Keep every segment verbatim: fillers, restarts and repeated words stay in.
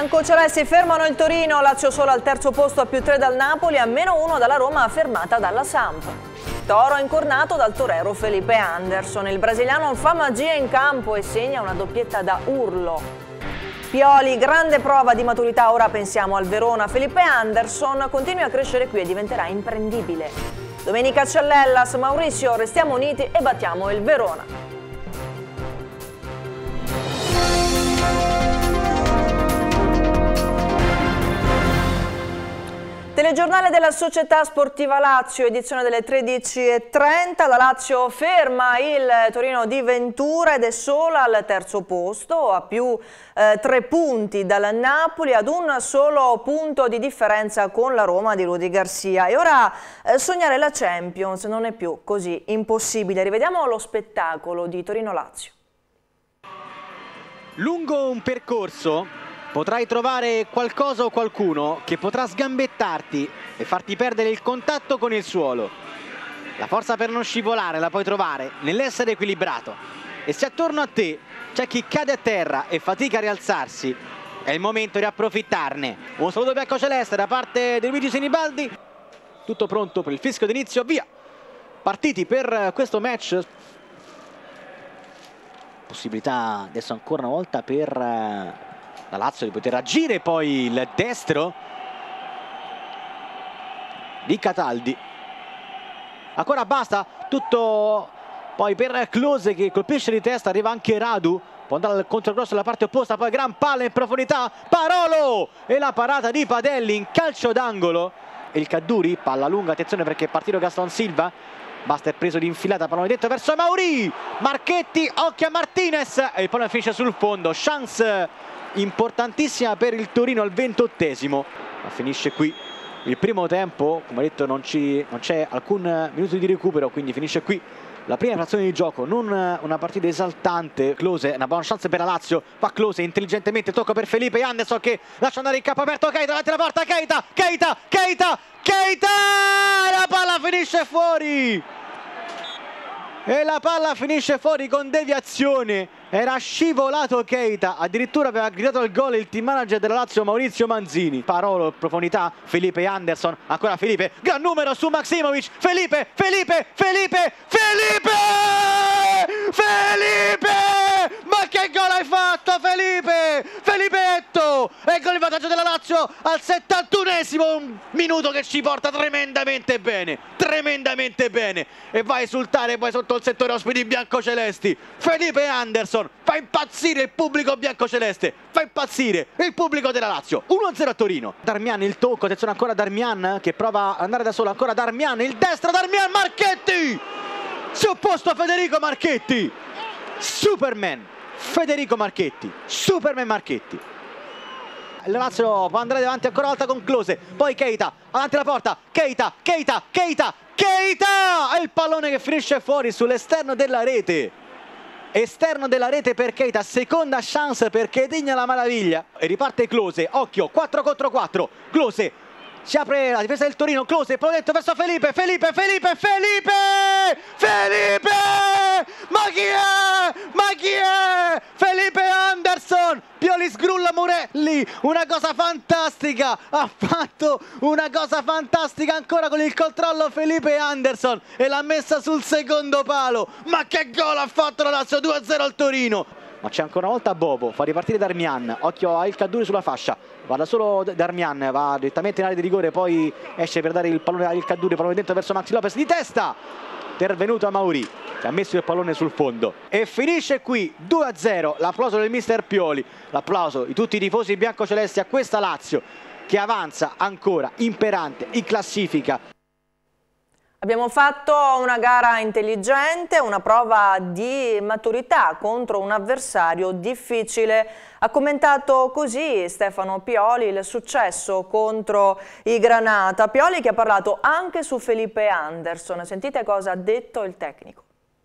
biancocelesti fermano il Torino, Lazio solo al terzo posto a più tre dal Napoli, a meno uno dalla Roma fermata dalla Samp. Toro incornato dal torero Felipe Anderson, il brasiliano fa magia in campo e segna una doppietta da urlo. Pioli, grande prova di maturità, ora pensiamo al Verona. Felipe Anderson continua a crescere qui e diventerà imprendibile. Domenica Celellas, Maurizio, restiamo uniti e battiamo il Verona. Telegiornale della Società Sportiva Lazio, edizione delle tredici e trenta. La Lazio ferma il Torino di Ventura ed è sola al terzo posto, a più eh, tre punti dal Napoli, ad un solo punto di differenza con la Roma di Rudy Garcia. E ora eh, sognare la Champions non è più così impossibile. Rivediamo lo spettacolo di Torino-Lazio. Lungo un percorso potrai trovare qualcosa o qualcuno che potrà sgambettarti e farti perdere il contatto con il suolo. La forza per non scivolare la puoi trovare nell'essere equilibrato. E se attorno a te c'è chi cade a terra e fatica a rialzarsi, è il momento di approfittarne. Un saluto biancoceleste da parte di Luigi Sinibaldi. Tutto pronto per il fischio d'inizio, via! Partiti per questo match. Possibilità adesso ancora una volta per la Lazio di poter agire, poi il destro di Cataldi. Ancora basta, tutto poi per Klose che colpisce di testa, arriva anche Radu, può andare al controcross dalla parte opposta, poi gran palla in profondità, Parolo e la parata di Padelli in calcio d'angolo. E il Caduri, palla lunga, attenzione perché è partito Gaston Silva, basta è preso di infilata, pallone dentro verso Mauri, Marchetti, occhio a Martinez e il pallone finisce sul fondo. Chance importantissima per il Torino al ventottesimo, ma finisce qui il primo tempo. Come detto non c'è alcun minuto di recupero, quindi finisce qui la prima frazione di gioco. Non una partita esaltante. Klose, una buona chance per la Lazio, fa Klose intelligentemente, tocco per Felipe Anderson che lascia andare in campo aperto Keita davanti alla porta, Keita, Keita, Keita, Keita, la palla finisce fuori e la palla finisce fuori con deviazione. Era scivolato Keita, addirittura aveva gridato il gol il team manager della Lazio Maurizio Manzini. Parolo, profondità, Felipe Anderson, ancora Felipe, gran numero su Maksimovic, Felipe, Felipe, Felipe, Felipe, Felipe, ma che gol hai fatto Felipe, Felipetto, e gol in vantaggio della Lazio al settantunesimo, un minuto che ci porta tremendamente bene, tremendamente bene, e va a esultare poi sotto il settore ospiti biancocelesti. Felipe Anderson fa impazzire il pubblico biancoceleste, fa impazzire il pubblico della Lazio. uno a zero a Torino. Darmian il tocco, attenzione ancora Darmian che prova ad andare da solo, ancora Darmian, il destro Darmian, Marchetti si è opposto a Federico Marchetti, Superman Federico Marchetti, Superman Marchetti. La Lazio può andare davanti ancora una volta con Klose, poi Keita, avanti alla porta, Keita, Keita, Keita, Keita, e il pallone che finisce fuori sull'esterno della rete. Esterno della rete per Keita, seconda chance per Kedigna la Maraviglia. E riparte Klose, occhio, quattro contro quattro, Klose, si apre la difesa del Torino, Klose, progetto verso Felipe, Felipe, Felipe, Felipe, Felipe, ma chi è, ma chi è, Felipe Anderson, Pioli sgrulla Murelli, una cosa fantastica, ha fatto una cosa fantastica ancora con il controllo Felipe Anderson e l'ha messa sul secondo palo. Ma che gol ha fatto la Lazio, due a zero al Torino. Ma c'è ancora una volta Bobo, fa ripartire Darmian, occhio a Il Caduri sulla fascia, va da solo Darmian, va direttamente in area di rigore, poi esce per dare il pallone a Il Caduri, pallone dentro verso Maxi Lopez di testa, intervenuto a Mauri che ha messo il pallone sul fondo e finisce qui due a zero. L'applauso del mister Pioli, l'applauso di tutti i tifosi biancocelesti a questa Lazio che avanza ancora imperante in classifica. Abbiamo fatto una gara intelligente, una prova di maturità contro un avversario difficile. Ha commentato così Stefano Pioli il successo contro i Granata. Pioli che ha parlato anche su Felipe Anderson. Sentite cosa ha detto il tecnico.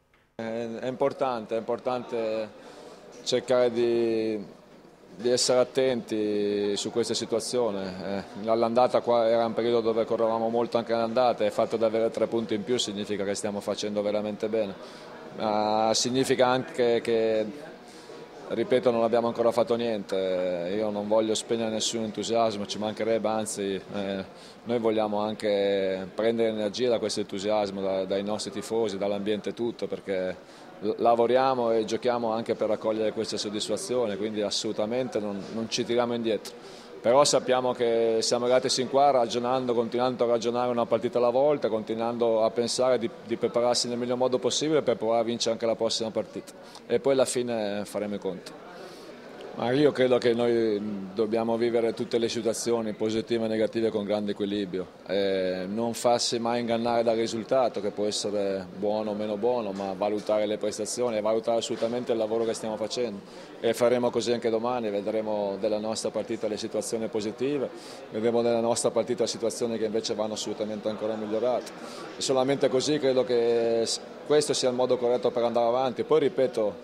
È importante, è importante cercare di... di essere attenti su queste situazioni. Eh, all'andata qua era un periodo dove correvamo molto anche all'andata e il fatto di avere tre punti in più significa che stiamo facendo veramente bene. Uh, significa anche che ripeto, non abbiamo ancora fatto niente, io non voglio spegnere nessun entusiasmo, ci mancherebbe, anzi eh, noi vogliamo anche prendere energia da questo entusiasmo, da, dai nostri tifosi, dall'ambiente tutto, perché lavoriamo e giochiamo anche per raccogliere queste soddisfazioni, quindi assolutamente non, non ci tiriamo indietro. Però sappiamo che siamo arrivati sin qua ragionando, continuando a ragionare una partita alla volta, continuando a pensare di, di prepararsi nel miglior modo possibile per provare a vincere anche la prossima partita. E poi alla fine faremo i conti. Ma io credo che noi dobbiamo vivere tutte le situazioni positive e negative con grande equilibrio, e non farsi mai ingannare dal risultato, che può essere buono o meno buono, ma valutare le prestazioni e valutare assolutamente il lavoro che stiamo facendo, e faremo così anche domani. Vedremo della nostra partita le situazioni positive, vedremo nella nostra partita situazioni che invece vanno assolutamente ancora migliorate, e solamente così credo che questo sia il modo corretto per andare avanti. Poi ripeto,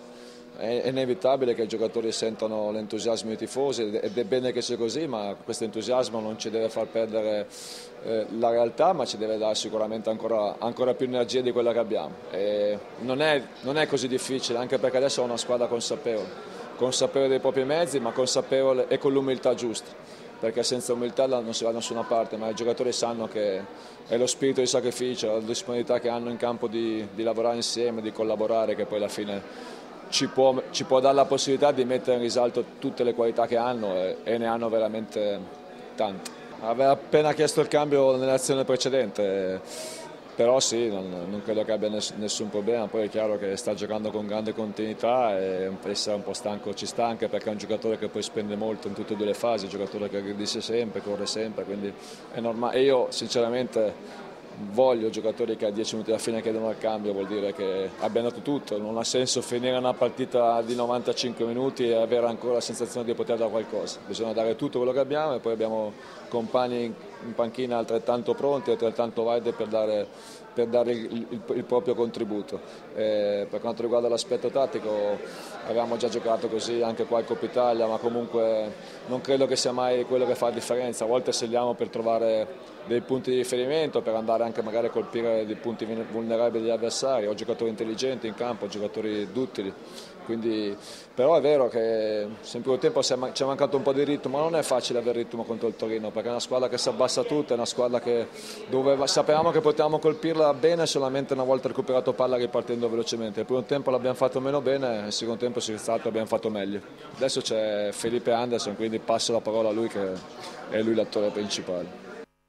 è inevitabile che i giocatori sentano l'entusiasmo dei tifosi ed è bene che sia così, ma questo entusiasmo non ci deve far perdere eh, la realtà, ma ci deve dare sicuramente ancora, ancora più energia di quella che abbiamo. E non è, non è così difficile, anche perché adesso è una squadra consapevole, consapevole dei propri mezzi, ma consapevole e con l'umiltà giusta, perché senza umiltà non si va da nessuna parte, ma i giocatori sanno che è lo spirito di sacrificio, la disponibilità che hanno in campo di, di lavorare insieme, di collaborare, che poi alla fine Ci può, ci può dare la possibilità di mettere in risalto tutte le qualità che hanno, e, e ne hanno veramente tante. Aveva appena chiesto il cambio nell'azione precedente, però sì, non, non credo che abbia ness, nessun problema. Poi è chiaro che sta giocando con grande continuità e essere un po' stanco ci sta, anche perché è un giocatore che poi spende molto in tutte e due le fasi, un giocatore che aggredisce sempre, corre sempre, quindi è normale. E io sinceramente voglio giocatori che a dieci minuti alla fine chiedono il cambio, vuol dire che abbiano dato tutto. Non ha senso finire una partita di novantacinque minuti e avere ancora la sensazione di poter dare qualcosa. Bisogna dare tutto quello che abbiamo, e poi abbiamo compagni in panchina altrettanto pronti, altrettanto validi per dare, per dare il, il, il proprio contributo. E per quanto riguarda l'aspetto tattico, avevamo già giocato così anche qua in Coppa Italia, ma comunque non credo che sia mai quello che fa la differenza. A volte scegliamo per trovare dei punti di riferimento, per andare anche magari a colpire dei punti vulnerabili degli avversari. Ho giocatori intelligenti in campo, giocatori duttili, quindi, però è vero che in primo tempo ci è mancato un po' di ritmo, ma non è facile avere ritmo contro il Torino, perché è una squadra che si abbassa tutta, è una squadra che dove sapevamo che potevamo colpirla bene solamente una volta recuperato palla, ripartendo velocemente. Il primo tempo l'abbiamo fatto meno bene, il secondo tempo si è stato e abbiamo fatto meglio. Adesso c'è Felipe Anderson, quindi passo la parola a lui, che è lui l'attore principale.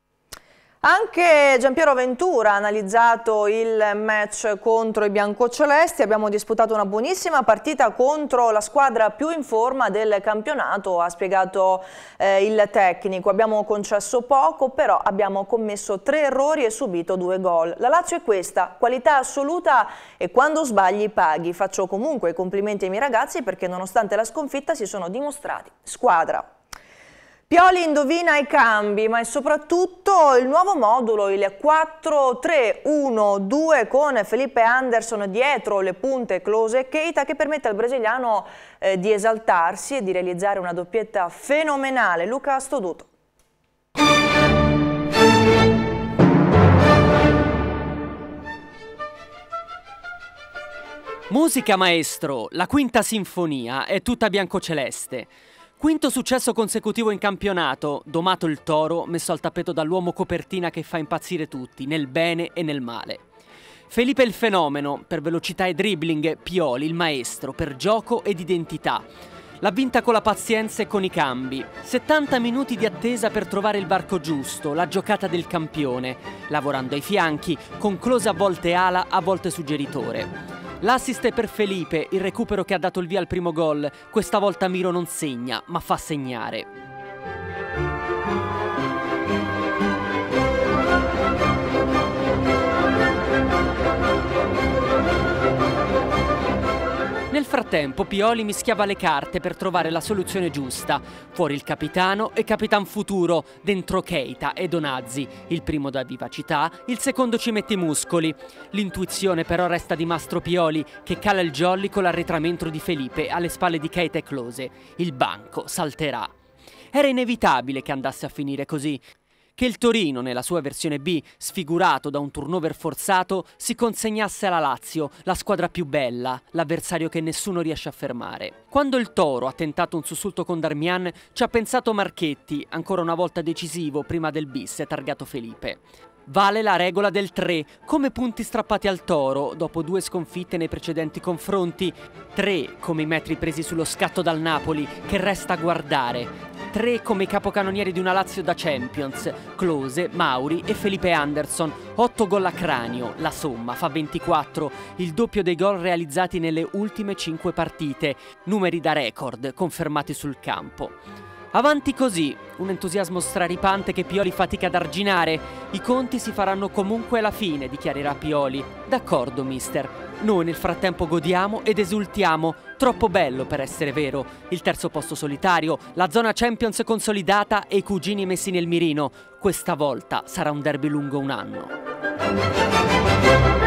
Anche Giampiero Ventura ha analizzato il match contro i biancocelesti. Abbiamo disputato una buonissima partita contro la squadra più in forma del campionato, ha spiegato eh, il tecnico. Abbiamo concesso poco, però abbiamo commesso tre errori e subito due gol. La Lazio è questa, qualità assoluta, e quando sbagli paghi. Faccio comunque i complimenti ai miei ragazzi, perché nonostante la sconfitta si sono dimostrati squadra. Pioli indovina i cambi, ma è soprattutto il nuovo modulo, il quattro tre uno due, con Felipe Anderson dietro le punte Klose e Keita, che permette al brasiliano eh, di esaltarsi e di realizzare una doppietta fenomenale. Luca Stoduto. Musica maestro, la quinta sinfonia è tutta biancoceleste. Quinto successo consecutivo in campionato, domato il Toro, messo al tappeto dall'uomo copertina che fa impazzire tutti, nel bene e nel male. Felipe il fenomeno, per velocità e dribbling, Pioli il maestro, per gioco ed identità. L'ha vinta con la pazienza e con i cambi. settanta minuti di attesa per trovare il varco giusto, la giocata del campione, lavorando ai fianchi, con Klose a volte ala, a volte suggeritore. L'assist è per Felipe, il recupero che ha dato il via al primo gol. Questa volta Miro non segna, ma fa segnare. Nel frattempo Pioli mischiava le carte per trovare la soluzione giusta. Fuori il capitano e capitan futuro, dentro Keita e Donazzi. Il primo dà vivacità, il secondo ci mette i muscoli. L'intuizione però resta di Mastro Pioli, che cala il jolly con l'arretramento di Felipe alle spalle di Keita e Klose. Il banco salterà. Era inevitabile che andasse a finire così. che il Torino, nella sua versione B, sfigurato da un turnover forzato, si consegnasse alla Lazio, la squadra più bella, l'avversario che nessuno riesce a fermare. Quando il Toro ha tentato un sussulto con Darmian, ci ha pensato Marchetti, ancora una volta decisivo prima del bis targato Felipe. Vale la regola del tre, come punti strappati al Toro, dopo due sconfitte nei precedenti confronti. tre come i metri presi sullo scatto dal Napoli, che resta a guardare. tre come i capocannonieri di una Lazio da Champions, Klose, Mauri e Felipe Anderson. otto gol a cranio, la somma fa ventiquattro, il doppio dei gol realizzati nelle ultime cinque partite. Numeri da record, confermati sul campo. Avanti così, un entusiasmo straripante che Pioli fatica ad arginare. I conti si faranno comunque alla fine, dichiarerà Pioli. D'accordo, mister. Noi nel frattempo godiamo ed esultiamo. Troppo bello per essere vero. Il terzo posto solitario, la zona Champions consolidata e i cugini messi nel mirino. Questa volta sarà un derby lungo un anno.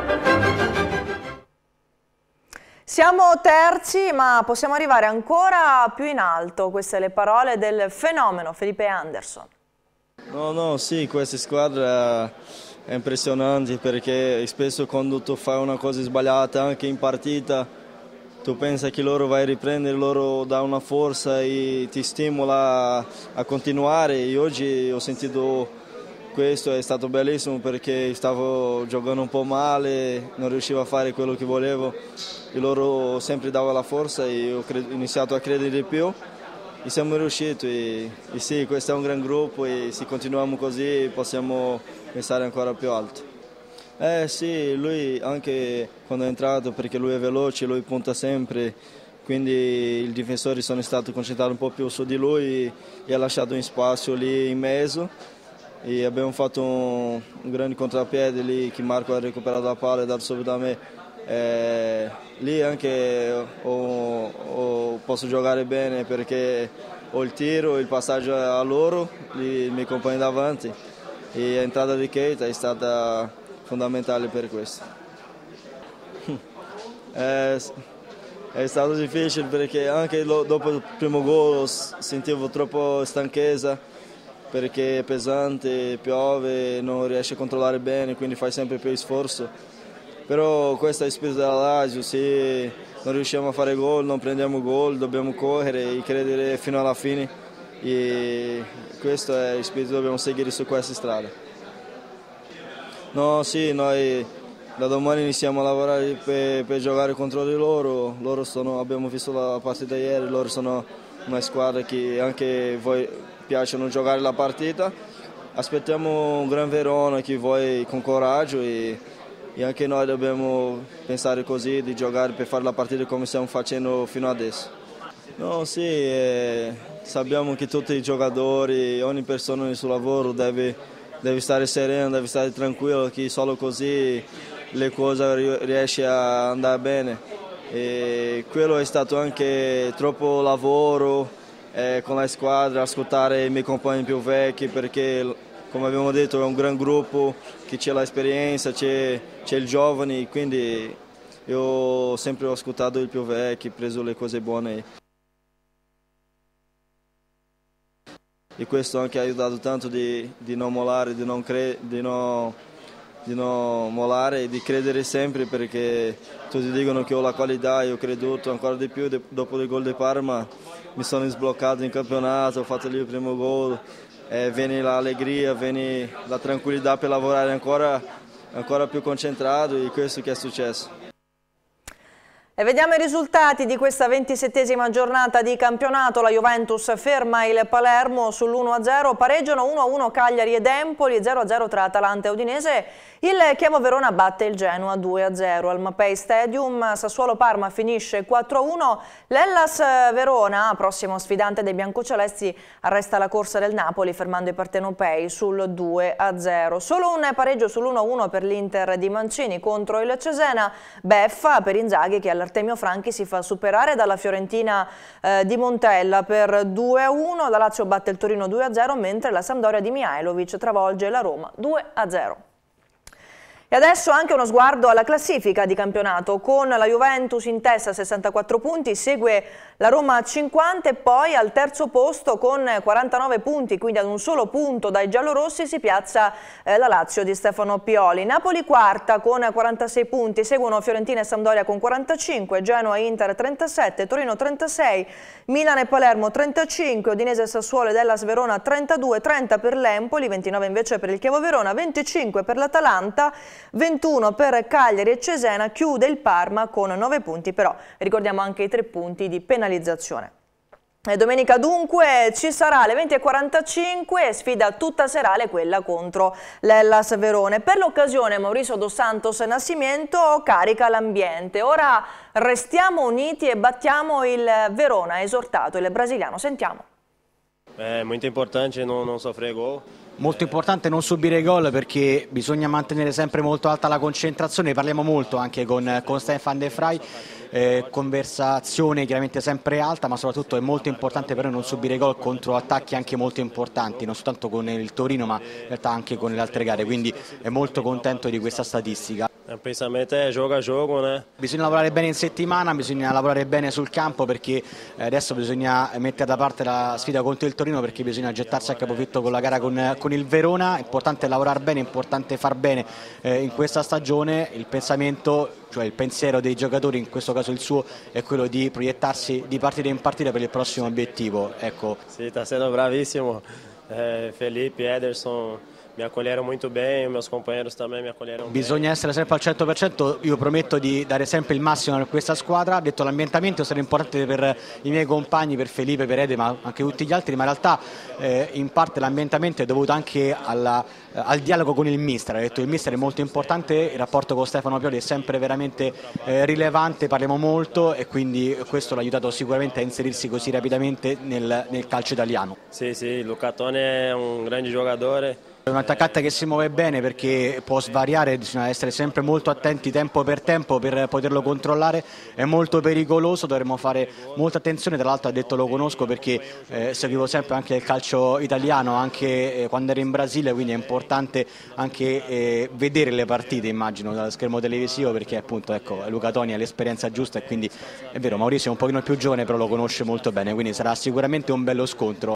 Siamo terzi, ma possiamo arrivare ancora più in alto. Queste le parole del fenomeno Felipe Anderson. No, no, sì, questa squadra è impressionante perché spesso quando tu fai una cosa sbagliata anche in partita, tu pensi che loro vai a riprendere, loro dà una forza e ti stimola a continuare. E oggi ho sentito questo, è stato bellissimo perché stavo giocando un po' male, non riuscivo a fare quello che volevo e loro sempre davano la forza e ho iniziato a credere di più e siamo riusciti. E, e sì, questo è un gran gruppo e se continuiamo così possiamo pensare ancora più alto. Eh sì, lui anche quando è entrato, perché lui è veloce, lui punta sempre, quindi i difensori sono stati concentrati un po' più su di lui e ha lasciato un spazio lì in mezzo. E abbiamo fatto un, un grande contropiede lì che Marco ha recuperato la palla e dato subito a me. Eh, lì anche ho, ho, posso giocare bene perché ho il tiro, il passaggio a loro, i miei compagni davanti e l'entrata di Keita è stata fondamentale per questo. eh, è stato difficile perché anche lo, dopo il primo gol sentivo troppo stanchezza perché è pesante, piove, non riesce a controllare bene, quindi fai sempre più sforzo. Però questo è il spirito della Lazio, se non riusciamo a fare gol, non prendiamo gol, dobbiamo correre e credere fino alla fine. E questo è il spirito, dobbiamo seguire su questa strada. No, sì, noi da domani iniziamo a lavorare per, per giocare contro di loro. Loro sono, abbiamo visto la partita ieri, loro sono una squadra che anche voi piacciono giocare la partita. Aspettiamo un Gran Verona che vuole con coraggio e, e anche noi dobbiamo pensare così, di giocare per fare la partita come stiamo facendo fino adesso. No, sì, eh, sappiamo che tutti i giocatori, ogni persona nel suo lavoro deve, deve stare sereno, deve stare tranquillo, che solo così le cose riesce a andare bene. E quello è stato anche troppo lavoro eh, con la squadra, ascoltare i miei compagni più vecchi perché, come abbiamo detto, è un gran gruppo che c'è l'esperienza, c'è il giovane, quindi io sempre ho ascoltato i più vecchi, preso le cose buone. E questo anche ha aiutato tanto di, di non mollare, di non, cre di, no, di non mollare e di credere sempre perché tutti dicono che ho la qualità e ho creduto ancora di più. Dopo il gol di Parma mi sono sbloccato in campionato, ho fatto lì il primo gol, eh, viene l'allegria, viene la tranquillità per lavorare ancora, ancora più concentrato e questo che è successo. E vediamo i risultati di questa ventisettesima giornata di campionato. La Juventus ferma il Palermo sull'uno a zero, pareggiano uno a uno Cagliari ed Empoli, zero a zero tra Atalanta e Udinese. Il Chievo Verona batte il Genoa due a zero al Mapei Stadium. Sassuolo Parma finisce quattro a uno. L'Hellas Verona, prossimo sfidante dei biancocelesti, arresta la corsa del Napoli fermando i partenopei sul due a zero. Solo un pareggio sull'uno a uno per l'Inter di Mancini contro il Cesena. Beffa per Inzaghi che all'Artemio Franchi si fa superare dalla Fiorentina eh, di Montella per due a uno. La Lazio batte il Torino due a zero mentre la Sampdoria di Mihajlovic travolge la Roma due a zero. E adesso anche uno sguardo alla classifica di campionato, con la Juventus in testa a sessantaquattro punti, segue la Roma a cinquanta e poi al terzo posto con quarantanove punti, quindi ad un solo punto dai giallorossi si piazza eh, la Lazio di Stefano Pioli. Napoli quarta con quarantasei punti, seguono Fiorentina e Sampdoria con quarantacinque, Genoa e Inter trentasette, Torino trentasei, Milan e Palermo trentacinque, Udinese e Sassuolo ed Hellas Verona trentadue, trenta per l'Empoli, ventinove invece per il Chievo Verona, venticinque per l'Atalanta, ventuno per Cagliari e Cesena, chiude il Parma con nove punti, però ricordiamo anche i tre punti di penalizzazione. E domenica dunque ci sarà alle venti e quarantacinque, sfida tutta serale quella contro l'Hellas Verona. Per l'occasione Mauricio Dos Santos Nascimento carica l'ambiente. Ora restiamo uniti e battiamo il Verona, ha esortato il brasiliano. Sentiamo. È molto importante non, non soffrire gol. Molto importante non subire gol perché bisogna mantenere sempre molto alta la concentrazione, parliamo molto anche con, con Stefan De Vrij, eh, conversazione chiaramente sempre alta, ma soprattutto è molto importante per noi non subire gol contro attacchi anche molto importanti, non soltanto con il Torino ma in realtà anche con le altre gare, quindi è molto contento di questa statistica. Il pensamento è gioco a gioco, né? Bisogna lavorare bene in settimana, bisogna lavorare bene sul campo perché adesso bisogna mettere da parte la sfida contro il Torino perché bisogna gettarsi a capofitto con la gara con, con il Verona. È importante lavorare bene, è importante far bene eh, in questa stagione. Il pensamento, cioè il pensiero dei giocatori, in questo caso il suo, è quello di proiettarsi di partita in partita per il prossimo obiettivo. Ecco. Sì, sta sendo bravissimo. Eh, Felipe, Ederson mi accoglieron molto bene, i miei compagni também mi accoglieron bene. Bisogna essere sempre al cento per cento, io prometto di dare sempre il massimo per questa squadra. Ho detto l'ambientamento sarà importante per i miei compagni, per Felipe, per Ede, ma anche tutti gli altri, ma in realtà eh, in parte l'ambientamento è dovuto anche alla, eh, al dialogo con il mister. Ho detto il mister è molto importante, il rapporto con Stefano Pioli è sempre veramente eh, rilevante, parliamo molto e quindi questo l'ha aiutato sicuramente a inserirsi così rapidamente nel, nel calcio italiano. Sì, sì, Luca Toni è un grande giocatore. È un attaccante che si muove bene perché può svariare, bisogna essere sempre molto attenti tempo per tempo per poterlo controllare, è molto pericoloso, dovremmo fare molta attenzione, tra l'altro ha detto lo conosco perché eh, seguivo sempre anche il calcio italiano, anche eh, quando ero in Brasile, quindi è importante anche eh, vedere le partite, immagino, dallo schermo televisivo perché appunto ecco, Luca Toni ha l'esperienza giusta e quindi è vero, Maurizio è un pochino più giovane però lo conosce molto bene, quindi sarà sicuramente un bello scontro.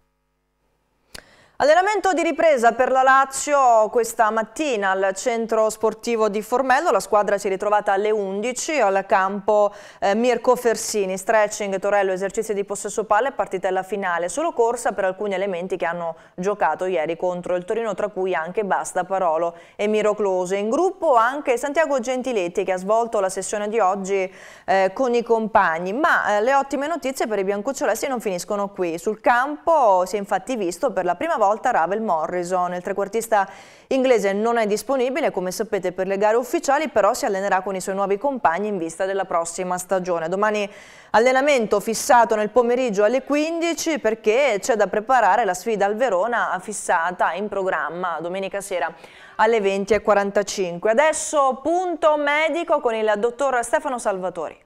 Allenamento di ripresa per la Lazio questa mattina al centro sportivo di Formello, la squadra si è ritrovata alle undici al campo eh, Mirko Fersini, stretching, torello, esercizi di possesso palla e partitella finale, solo corsa per alcuni elementi che hanno giocato ieri contro il Torino, tra cui anche Basta Parolo e Miro Klose. In gruppo anche Santiago Gentiletti che ha svolto la sessione di oggi eh, con i compagni, ma eh, le ottime notizie per i biancocelesti non finiscono qui. Sul campo si è infatti visto per la prima volta Ravel Morrison, il trequartista inglese non è disponibile come sapete per le gare ufficiali, però si allenerà con i suoi nuovi compagni in vista della prossima stagione. Domani allenamento fissato nel pomeriggio alle quindici perché c'è da preparare la sfida al Verona fissata in programma domenica sera alle venti e quarantacinque. Adesso punto medico con il dottor Stefano Salvatori.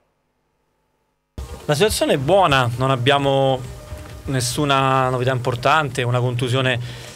La situazione è buona, non abbiamo nessuna novità importante, una contusione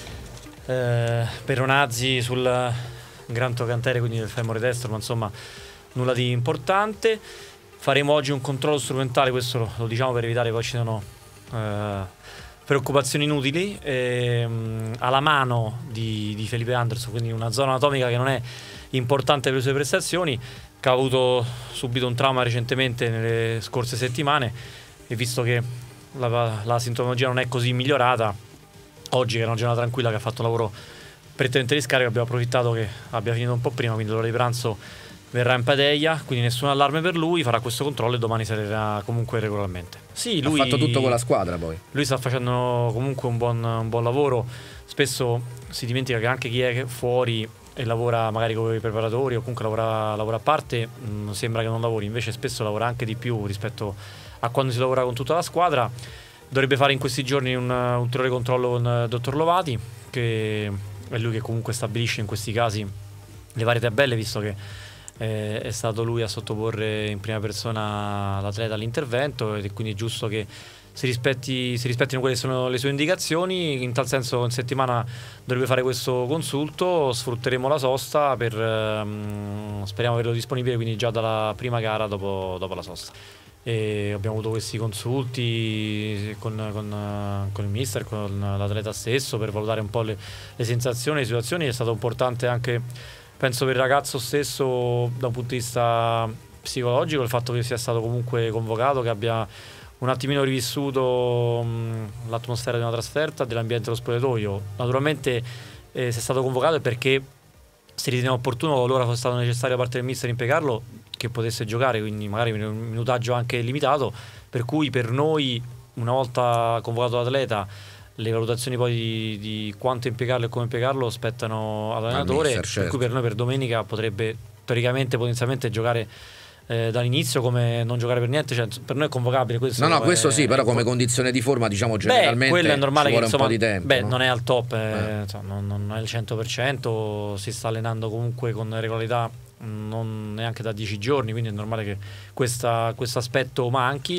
eh, per Ronazzi sul gran trochantere, quindi del femore destro, ma insomma nulla di importante. Faremo oggi un controllo strumentale, questo lo, lo diciamo per evitare che poi ci siano eh, preoccupazioni inutili, eh, alla mano di, di Felipe Anderson, quindi una zona anatomica che non è importante per le sue prestazioni, che ha avuto subito un trauma recentemente nelle scorse settimane e visto che La, la sintomatologia non è così migliorata, oggi che è una giornata tranquilla, che ha fatto un lavoro prettamente di scarico, abbiamo approfittato che abbia finito un po' prima, quindi l'ora di pranzo verrà in padeglia, quindi nessun allarme per lui, farà questo controllo e domani sarà comunque regolarmente. Sì, lui ha fatto tutto con la squadra poi. Lui sta facendo comunque un buon, un buon lavoro, spesso si dimentica che anche chi è fuori e lavora magari con i preparatori o comunque lavora, lavora a parte, mh, sembra che non lavori, invece spesso lavora anche di più rispetto a quando si lavora con tutta la squadra. Dovrebbe fare in questi giorni un ulteriore controllo con il dottor Lovati, che è lui che comunque stabilisce in questi casi le varie tabelle, visto che eh, è stato lui a sottoporre in prima persona l'atleta all'intervento, ed è quindi giusto che si, rispetti, si rispettino quelle che sono le sue indicazioni. In tal senso in settimana dovrebbe fare questo consulto, sfrutteremo la sosta per ehm, speriamo averlo disponibile quindi già dalla prima gara dopo, dopo la sosta. E abbiamo avuto questi consulti con, con, con il mister, con l'atleta stesso, per valutare un po' le, le sensazioni, le situazioni. È stato importante anche, penso, per il ragazzo stesso da un punto di vista psicologico il fatto che sia stato comunque convocato, che abbia un attimino rivissuto mh, l'atmosfera di una trasferta, dell'ambiente dello spogliatoio. Naturalmente eh, se è stato convocato è perché si ritiene opportuno, qualora fosse stato necessario da parte del mister impiegarlo, che potesse giocare, quindi magari un minutaggio anche limitato, per cui per noi, una volta convocato l'atleta, le valutazioni poi di, di quanto impiegarlo e come impiegarlo spettano all'allenatore, mister, certo. Per cui per noi per domenica potrebbe teoricamente potenzialmente giocare eh, dall'inizio, come non giocare per niente, cioè, per noi è convocabile questo. No, no, è, questo sì, però come condizione di forma, diciamo, generalmente beh, quello è normale, ci vuole che, insomma, un po' di tempo. Beh, no? non è al top, eh, eh. insomma, non, non è il cento per cento, si sta allenando comunque con regolarità non neanche da dieci giorni, quindi è normale che questo aspetto manchi.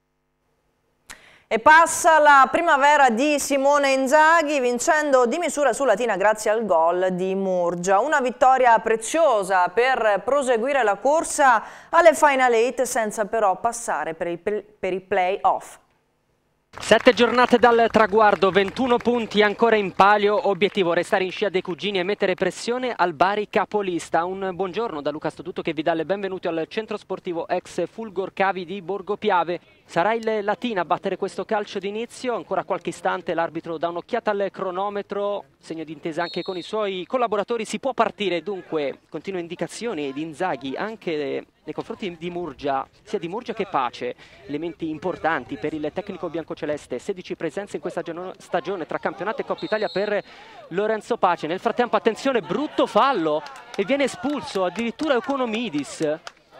E passa la primavera di Simone Inzaghi, vincendo di misura su Latina grazie al gol di Murgia. Una vittoria preziosa per proseguire la corsa alle Final Eight senza però passare per i, per i play-off. Sette giornate dal traguardo, ventuno punti ancora in palio, obiettivo restare in scia dei cugini e mettere pressione al Bari capolista. Un buongiorno da Luca Stoduto che vi dà le benvenute al centro sportivo ex Fulgor Cavi di Borgo Piave. Sarà il Latina a battere questo calcio d'inizio, ancora qualche istante l'arbitro dà un'occhiata al cronometro, segno di intesa anche con i suoi collaboratori, si può partire, dunque continue indicazioni di Inzaghi anche nei confronti di Murgia, sia di Murgia che Pace, elementi importanti per il tecnico biancoceleste, sedici presenze in questa stagione tra campionato e Coppa Italia per Lorenzo Pace. Nel frattempo attenzione, brutto fallo e viene espulso addirittura Economidis.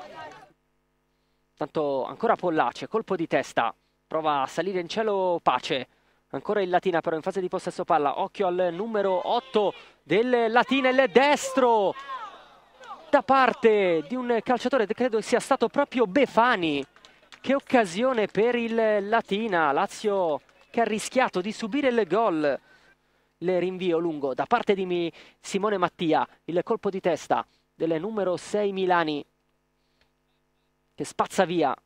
Tanto ancora Pollace, colpo di testa, prova a salire in cielo Pace, ancora il Latina però in fase di possesso palla, occhio al numero otto del Latina, il destro da parte di un calciatore, credo sia stato proprio Befani. Che occasione per il Latina, Lazio che ha rischiato di subire il gol. Il rinvio lungo da parte di Simone Mattia, il colpo di testa del numero sei Milani che spazza via,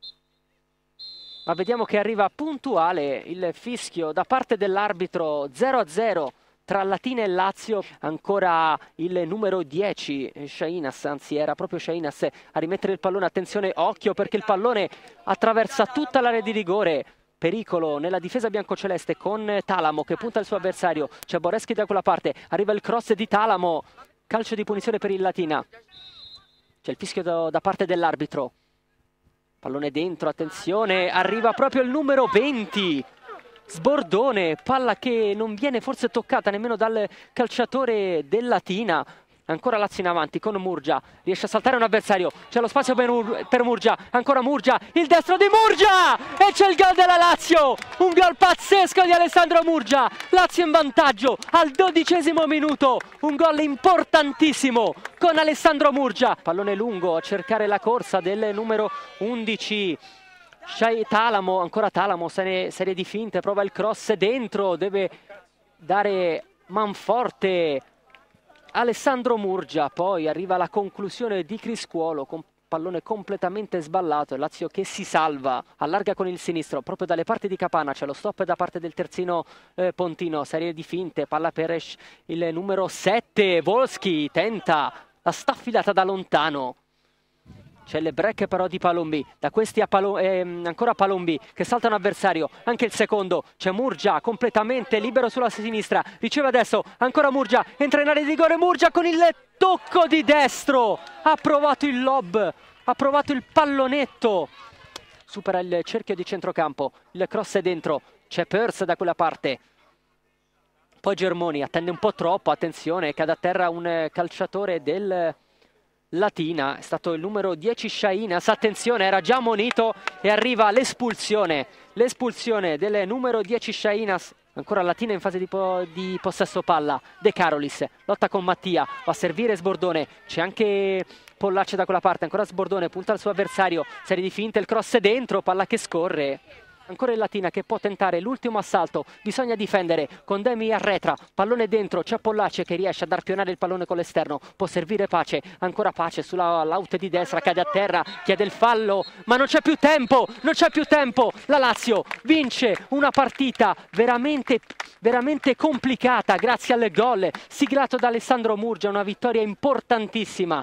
ma vediamo che arriva puntuale il fischio da parte dell'arbitro. Zero a zero tra Latina e Lazio, ancora il numero dieci Shainas, anzi era proprio Shainas a rimettere il pallone. Attenzione, occhio perché il pallone attraversa tutta l'area di rigore, pericolo nella difesa biancoceleste con Talamo che punta il suo avversario, c'è Boreschi da quella parte, arriva il cross di Talamo, calcio di punizione per il Latina, c'è il fischio da, da parte dell'arbitro. Pallone dentro, attenzione, arriva proprio il numero venti, Sbordone, palla che non viene forse toccata nemmeno dal calciatore del Latina. Ancora Lazio in avanti con Murgia, riesce a saltare un avversario, c'è lo spazio per, Mur per Murgia, ancora Murgia, il destro di Murgia e c'è il gol della Lazio, un gol pazzesco di Alessandro Murgia, Lazio in vantaggio al dodicesimo minuto, un gol importantissimo con Alessandro Murgia, pallone lungo a cercare la corsa del numero undici, Shai Talamo, ancora Talamo, serie, serie di finte, prova il cross dentro, deve dare manforte Alessandro Murgia, poi arriva la conclusione di Criscuolo con pallone completamente sballato, Lazio che si salva, allarga con il sinistro proprio dalle parti di Capana, c'è lo stop da parte del terzino eh, Pontino, serie di finte, palla per il numero sette, Volschi tenta la staffilata da lontano. C'è il break però di Palombi, da questi a Palo ehm, ancora Palombi che salta un avversario, anche il secondo, c'è Murgia completamente libero sulla sinistra, riceve adesso, ancora Murgia, entra in area di rigore, Murgia con il tocco di destro, ha provato il lob, ha provato il pallonetto, supera il cerchio di centrocampo, il cross è dentro, c'è Pers da quella parte, poi Germoni attende un po' troppo, attenzione, cade a terra un calciatore del Latina, è stato il numero dieci Shainas, attenzione, era già ammonito e arriva l'espulsione, l'espulsione del numero dieci Shainas, ancora Latina in fase di, po di possesso palla, De Carolis, lotta con Mattia, va a servire Sbordone, c'è anche Pollace da quella parte, ancora Sbordone, punta al suo avversario, serie di finte, il cross è dentro, palla che scorre, Ancora il Latina che può tentare l'ultimo assalto, bisogna difendere, Condemi arretra, pallone dentro, c'è Pollace che riesce a dar pionare il pallone con l'esterno, può servire Pace, ancora Pace sulla laute di destra, cade a terra, chiede il fallo, ma non c'è più tempo, non c'è più tempo, la Lazio vince una partita veramente, veramente complicata grazie al gol siglato da Alessandro Murgia, una vittoria importantissima.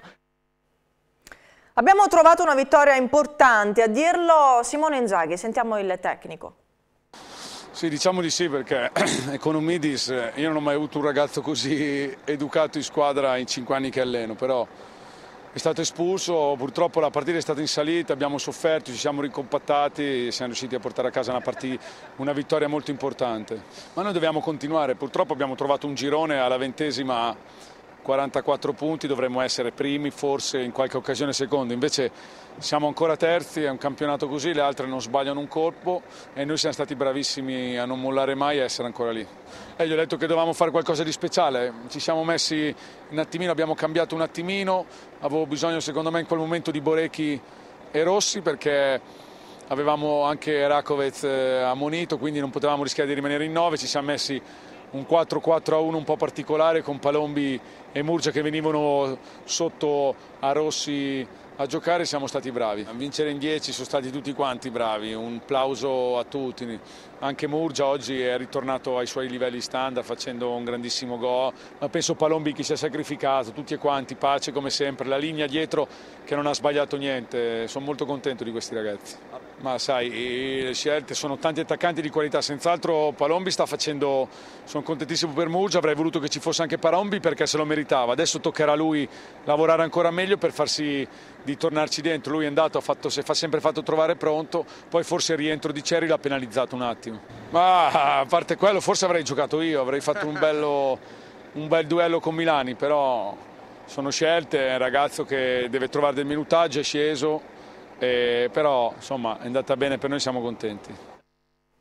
Abbiamo trovato una vittoria importante, a dirlo Simone Inzaghi, sentiamo il tecnico. Sì, diciamo di sì, perché Economidis, io non ho mai avuto un ragazzo così educato in squadra in cinque anni che alleno, però è stato espulso, purtroppo la partita è stata in salita, abbiamo sofferto, ci siamo ricompattati e siamo riusciti a portare a casa una, partita, una vittoria molto importante. Ma noi dobbiamo continuare, purtroppo abbiamo trovato un girone alla ventesima quarantaquattro punti, dovremmo essere primi, forse in qualche occasione secondi, invece siamo ancora terzi, è un campionato così, le altre non sbagliano un colpo e noi siamo stati bravissimi a non mollare mai e a essere ancora lì. E gli ho detto che dovevamo fare qualcosa di speciale, ci siamo messi un attimino, abbiamo cambiato un attimino, avevo bisogno secondo me in quel momento di Borecchi e Rossi perché avevamo anche Rakovec ammonito, quindi non potevamo rischiare di rimanere in nove, ci siamo messi un quattro quattro a uno un po' particolare con Palombi e Murgia che venivano sotto a Rossi a giocare, siamo stati bravi. A vincere in dieci sono stati tutti quanti bravi, un plauso a tutti. Anche Murgia oggi è ritornato ai suoi livelli standard facendo un grandissimo gol, ma penso Palombi che si è sacrificato, tutti e quanti, Pace come sempre, la linea dietro che non ha sbagliato niente, sono molto contento di questi ragazzi. Ma sai, le scelte sono tanti attaccanti di qualità, senz'altro Palombi sta facendo, sono contentissimo per Murgia, avrei voluto che ci fosse anche Palombi perché se lo meritava, adesso toccherà a lui lavorare ancora meglio per farsi di tornarci dentro, lui è andato, ha fatto, si è sempre fatto trovare pronto, poi forse il rientro di Ceri l'ha penalizzato un attimo. Ma a parte quello forse avrei giocato io, avrei fatto un, bello, un bel duello con Milani, però sono scelte, è un ragazzo che deve trovare del minutaggio, è sceso, eh, però insomma è andata bene per noi, siamo contenti.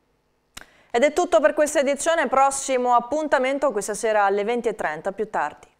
Ed è tutto per questa edizione, prossimo appuntamento questa sera alle venti e trenta, più tardi.